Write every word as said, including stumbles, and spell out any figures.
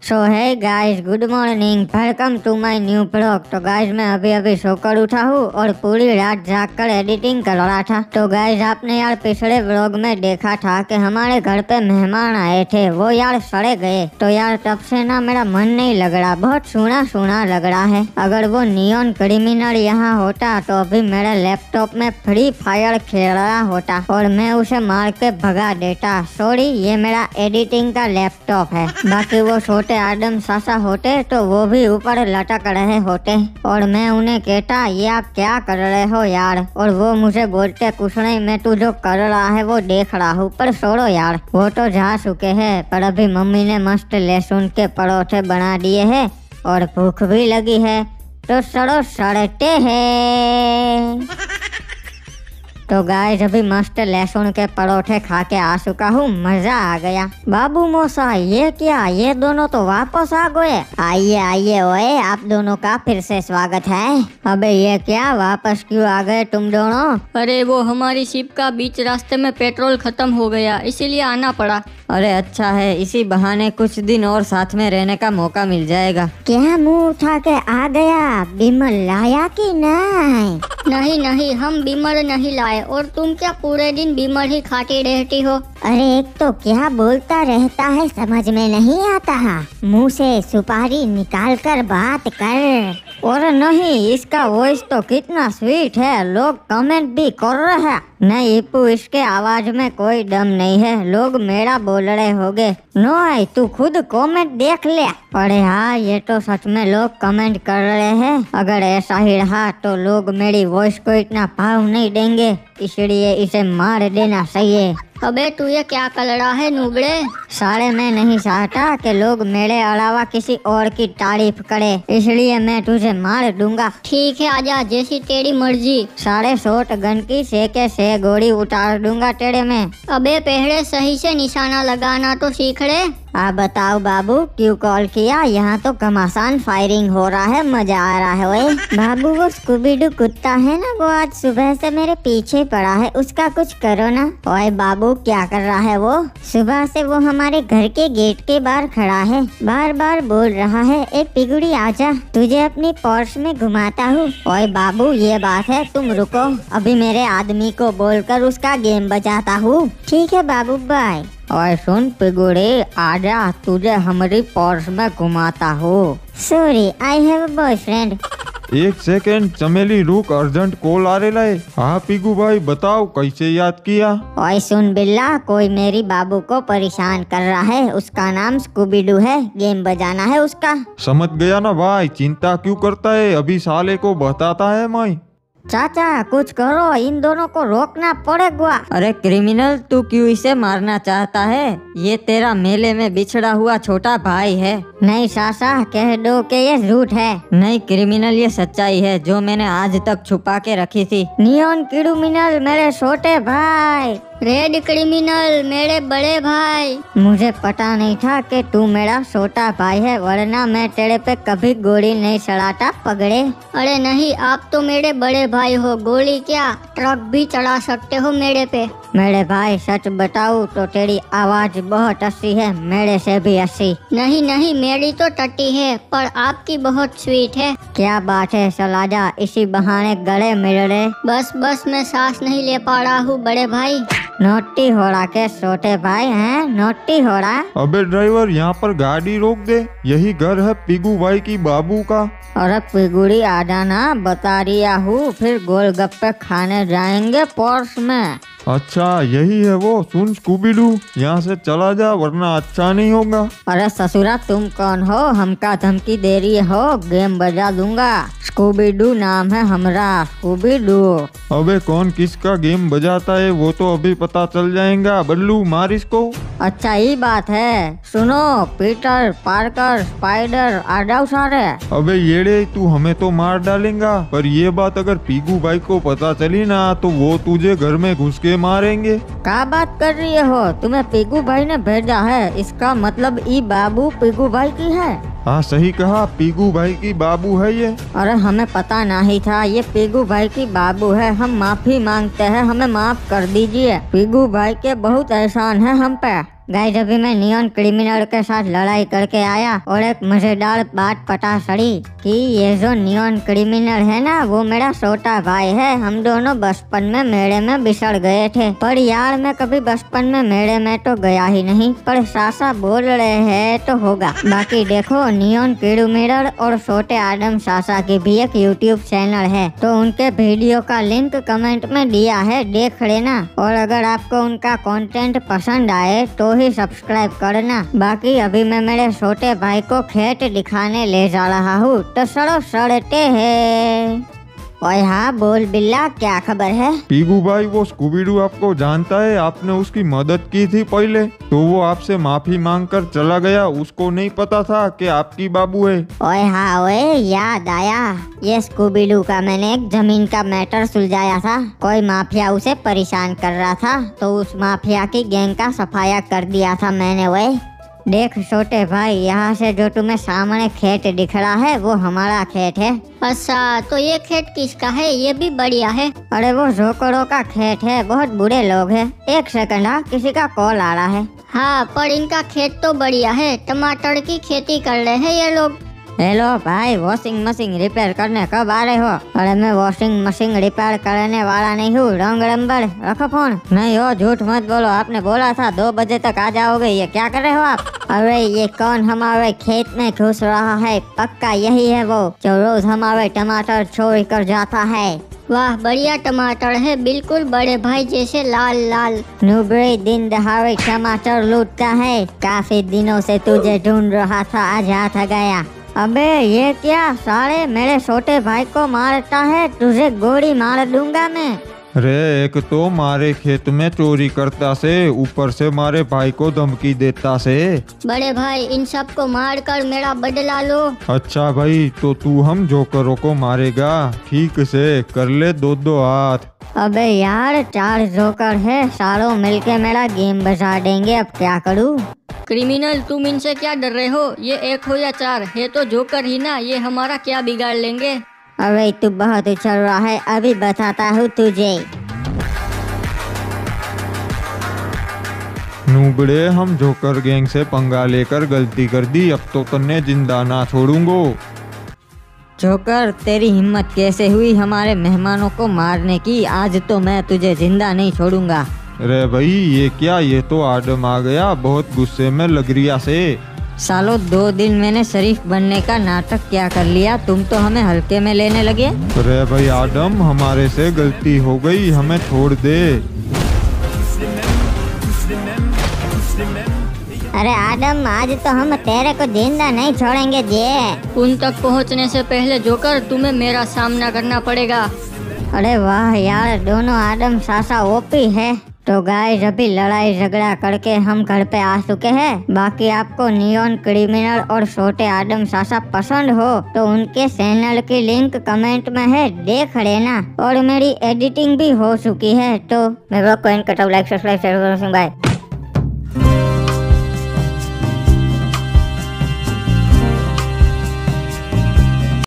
So hi guys, good morning, welcome to my new blog. तो guys मैं अभी अभी सोकर उठा हूँ और पूरी रात जाग कर एडिटिंग कर रहा था। तो गाइस आपने यार पिछले ब्लॉग में देखा था कि हमारे घर पे मेहमान आए थे, वो यार सड़े गए। तो यार तब से ना मेरा मन नहीं लग रहा, बहुत सूना सूना लग रहा है। अगर वो नियॉन क्रिमिनल यहाँ होता तो अभी मेरे लैपटॉप में फ्री फायर खेल रहा होता और मैं उसे मार के भगा देता। सॉरी, ये मेरा एडिटिंग का लैपटॉप है। बाकी वो छोटे आदम सासा होते तो वो भी ऊपर लटक रहे होते और मैं उन्हें कहता ये आप क्या कर रहे हो यार, और वो मुझे बोलते कुछ नहीं, मैं तू जो कर रहा है वो देख रहा हूँ। पर छोड़ो यार, वो तो जा चुके हैं। पर अभी मम्मी ने मस्त लहसुन के परोठे बना दिए हैं और भूख भी लगी है, तो सड़ो सड़ते हैं। तो गाइस अभी मस्त लहसुन के परोठे खा के आ चुका हूँ, मजा आ गया। बाबू मौसा ये क्या, ये दोनों तो वापस आ गए। आइए आइए ओए, आप दोनों का फिर से स्वागत है। अबे ये क्या, वापस क्यों आ गए तुम दोनों? अरे वो हमारी शिप का बीच रास्ते में पेट्रोल खत्म हो गया, इसीलिए आना पड़ा। अरे अच्छा है, इसी बहाने कुछ दिन और साथ में रहने का मौका मिल जाएगा। क्या मुंह उठा के आ गया, बिमल लाया कि नहीं? नहीं नहीं, हम बीमर नहीं लाए, और तुम क्या पूरे दिन बीमर ही खाती रहती हो? अरे एक तो क्या बोलता रहता है, समझ में नहीं आता। मुंह से सुपारी निकाल कर बात कर। और नहीं, इसका वॉइस तो कितना स्वीट है, लोग कमेंट भी कर रहे हैं। नहीं इप्पू, इसके आवाज में कोई दम नहीं है, लोग मेरा बोल रहे होंगे। नो आई, तू खुद कमेंट देख ले। अरे हाँ, ये तो सच में लोग कमेंट कर रहे हैं। अगर ऐसा ही रहा तो लोग मेरी वॉइस को इतना भाव नहीं देंगे, इसलिए इसे मार देना सही है। अबे तू ये क्या कर रहा है नुबड़े? साले मैं नहीं चाहता कि लोग मेरे अलावा किसी और की तारीफ करे, इसलिए मैं तुझे मार दूंगा। ठीक है आजा, जैसी तेरी मर्जी। साढ़े शॉट गन की से के से गोली उतार दूंगा तेरे में। अबे पहले सही से निशाना लगाना तो सीख ले। आप बताओ बाबू, क्यों कॉल किया? यहाँ तो घमासान फायरिंग हो रहा है, मजा आ रहा है। ओए बाबू, वो स्कूबीडू कुत्ता है ना, वो आज सुबह से मेरे पीछे पड़ा है, उसका कुछ करो ना। ओए बाबू, क्या कर रहा है वो? सुबह से वो हमारे घर के गेट के बाहर खड़ा है, बार बार बोल रहा है ए पिगुड़ी आजा, तुझे अपनी पोर्श में घुमाता हूँ। ओए बाबू, ये बात है, तुम रुको, अभी मेरे आदमी को बोलकर उसका गेम बजाता हूँ। ठीक है बाबू, बाय। और सुन पिगुड़े, आजा, तुझे हमारी पोर्श में घुमाता हूँ। Sorry, I have a boyfriend. एक सेकेंड चमेली, रुक, अर्जेंट कॉल आ रहा है। हाँ पीगू भाई, बताओ कैसे याद किया? ओए सुन बिल्ला, कोई मेरी बाबू को परेशान कर रहा है, उसका नाम स्कूबीडू है, गेम बजाना है उसका। समझ गया ना भाई, चिंता क्यों करता है, अभी साले को बताता है मैं। चाचा कुछ करो, इन दोनों को रोकना पड़ेगा। अरे क्रिमिनल, तू क्यों इसे मारना चाहता है? ये तेरा मेले में बिछड़ा हुआ छोटा भाई है। नहीं सासा, कह दो कि ये झूठ है। नहीं क्रिमिनल, ये सच्चाई है जो मैंने आज तक छुपा के रखी थी। नियॉन क्रिमिनल मेरे छोटे भाई। रेड क्रिमिनल मेरे बड़े भाई। मुझे पता नहीं था कि तू मेरा छोटा भाई है, वरना मैं तेरे पे कभी गोली नहीं चलाता पगड़े। अरे नहीं, आप तो मेरे बड़े भाई हो, गोली क्या ट्रक भी चला सकते हो मेरे पे। मेरे भाई सच बताऊं तो तेरी आवाज बहुत अच्छी है, मेरे से भी अच्छी। नहीं नहीं, मेरी तो टट्टी है, पर आपकी बहुत स्वीट है। क्या बात है, चला जा, इसी बहाने गले मिल रहे। बस बस, मैं सांस नहीं ले पा रहा हूँ बड़े भाई। नोटी हो रहा के छोटे भाई हैं, नोटी हो रहा। अबे ड्राइवर, यहाँ पर गाड़ी रोक दे, यही घर है पीगू भाई की बाबू का। अरे पिगुड़ी आ जाना, बता रिया हूँ, फिर गोलगप्पे खाने जाएंगे पोर्श में। अच्छा यही है वो। सुन स्कूबीडू, यहाँ से चला जा वरना अच्छा नहीं होगा। अरे ससुरा, तुम कौन हो, हमका धमकी दे रही हो? गेम बजा दूंगा। स्कूबीडू नाम है हमरा, स्कूबीडू। अबे कौन किसका गेम बजाता है वो तो अभी पता चल जाएगा। बल्लू मार इसको। अच्छा ये बात है, सुनो पीटर, पार्कर, स्पाइडर, आ जाओ सारे। अबे येड़े, तू हमें तो मार डालेगा, पर ये बात अगर पीगू भाई को पता चली ना तो वो तुझे घर में घुस के मारेंगे। क्या बात कर रही हो, तुम्हें पीगू भाई ने भेजा है, इसका मतलब ई बाबू पीगू भाई की है। हाँ सही कहा, पीगू भाई की बाबू है ये। अरे हमें पता नहीं था ये पीगू भाई की बाबू है, हम माफी मांगते हैं, हमें माफ कर दीजिए। पीगू भाई के बहुत एहसान है हम पे। गाइस अभी मैं नियॉन क्रिमिनल के साथ लड़ाई करके आया और एक मजेदार बात पता चली कि ये जो नियॉन क्रिमिनल है ना वो मेरा छोटा भाई है। हम दोनों बचपन में मेले में बिछड़ गए थे, पर यार मैं कभी बचपन में मेले में तो गया ही नहीं, पर सासा बोल रहे हैं तो होगा। बाकी देखो नियॉन क्रिमिनल और छोटे आदम सासा की भी एक यूट्यूब चैनल है, तो उनके वीडियो का लिंक कमेंट में दिया है, देख लेना। और अगर आपको उनका कंटेंट पसंद आए तो ही सब्सक्राइब करना। बाकी अभी मैं मेरे छोटे भाई को खेत दिखाने ले जा रहा हूँ, तो चलो चलते हैं। ओए हाँ बोल बिल्ला, क्या खबर है? पीगू भाई वो स्कूबीडू आपको जानता है, आपने उसकी मदद की थी पहले, तो वो आपसे माफी मांग कर चला गया। उसको नहीं पता था कि आपकी बाबू है। ओए हाँ ओए याद आया, ये स्कूबीडू का मैंने एक जमीन का मैटर सुलझाया था। कोई माफिया उसे परेशान कर रहा था, तो उस माफिया की गैंग का सफाया कर दिया था मैंने। वही देख छोटे भाई, यहाँ से जो तुम्हें सामने खेत दिख रहा है वो हमारा खेत है। अच्छा, तो ये खेत किसका है? ये भी बढ़िया है। अरे वो जोकरों का खेत है, बहुत बुरे लोग हैं। एक सेकंड, हाँ किसी का कॉल आ रहा है। हाँ, पर इनका खेत तो बढ़िया है, टमाटर की खेती कर रहे हैं ये लोग। हेलो भाई, वॉशिंग मशीन रिपेयर करने कब आ रहे हो? अरे मैं वॉशिंग मशीन रिपेयर करने वाला नहीं हूँ, रंग नंबर रखो फोन। नहीं हो, झूठ मत बोलो, आपने बोला था दो बजे तक आ जाओगे, ये क्या कर रहे हो आप? अरे ये कौन हमारे खेत में घुस रहा है? पक्का यही है वो जो रोज हमारे टमाटर चोरी कर जाता है। वाह बढ़िया टमाटर है, बिल्कुल बड़े भाई जैसे लाल लाल। नुबरे दिन दहाड़े टमाटर लूटता है, काफी दिनों से तुझे ढूंढ रहा था, आज हाथ आ गया। अबे ये क्या, साले मेरे छोटे भाई को मारता है, तुझे गोली मार दूंगा मैं। रे एक तो मारे खेत में चोरी करता से, ऊपर से मारे भाई को धमकी देता से। बड़े भाई इन सब को मार कर मेरा बदला लो। अच्छा भाई, तो तू हम जोकरों को मारेगा? ठीक से कर ले दो दो हाथ। अबे यार चार जोकर है, सालों मिलके मेरा गेम बजा देंगे, अब क्या करूँ? क्रिमिनल तुम इनसे क्या डर रहे हो? ये एक हो या चार है तो जोकर ही ना, ये हमारा क्या बिगाड़ लेंगे? अरे तू बहुत उछल रहा है, अभी बताता हूँ तुझे। नूबड़े हम जोकर गैंग से पंगा लेकर गलती कर दी, अब तो तन्ने जिंदा ना छोड़ूंगो। जोकर तेरी हिम्मत कैसे हुई हमारे मेहमानों को मारने की? आज तो मैं तुझे जिंदा नहीं छोड़ूंगा। अरे भाई ये क्या, ये तो आदम आ गया, बहुत गुस्से में लग रिया से। सालों दो दिन मैंने शरीफ बनने का नाटक क्या कर लिया, तुम तो हमें हल्के में लेने लगे। अरे भाई आदम, हमारे से गलती हो गई, हमें छोड़ दे। अरे आदम, आज तो हम तेरे को जिंदा नहीं छोड़ेंगे जे। उन तक पहुंचने से पहले जोकर तुम्हें मेरा सामना करना पड़ेगा। अरे वाह यार, दोनों आदम सासा ओपी है। तो गाइस अभी लड़ाई झगड़ा करके हम घर पे आ चुके हैं। बाकी आपको नियॉन क्रिमिनल और छोटे आदम सासा पसंद हो तो उनके चैनल की लिंक कमेंट में है, देख लेना। और मेरी एडिटिंग भी हो चुकी है, तो मैं ब्लॉग को एंड करता हूँ। लाइक सब्सक्राइब शेयर करो, बाय।